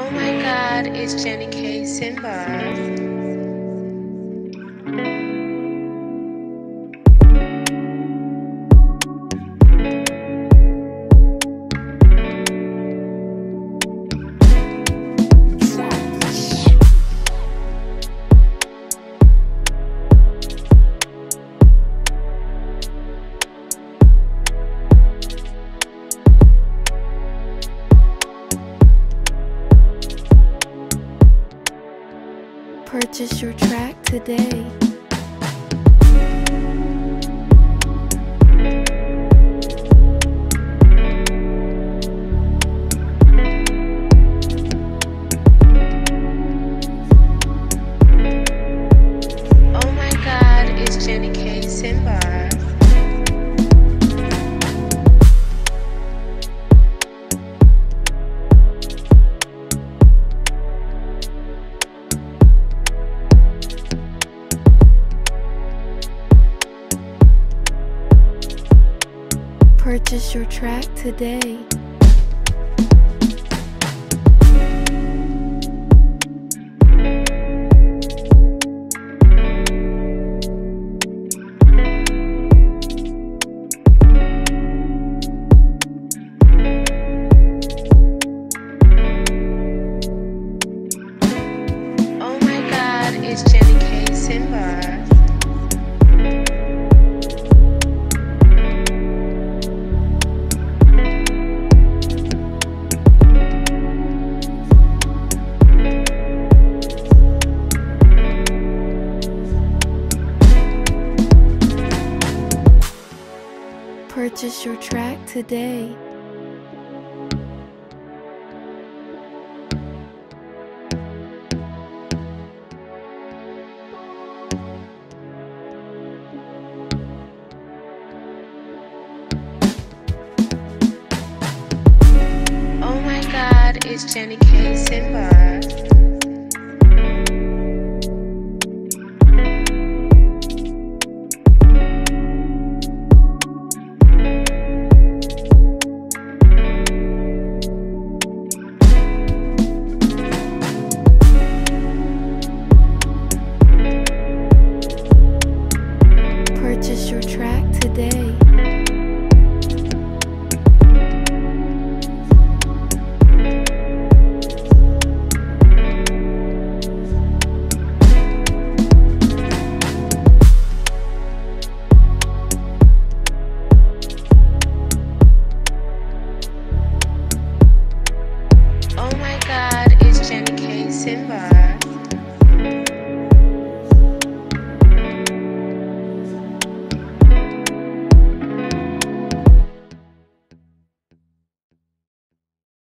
Oh my god, it's Jenny K. Simba. Purchase your track today. Oh my god, it's Jenny K. Simba. Purchase your track today. Oh my god, it's Jenny K. Simba. Purchase your track today. Oh my god, it's Jenny K. Simba.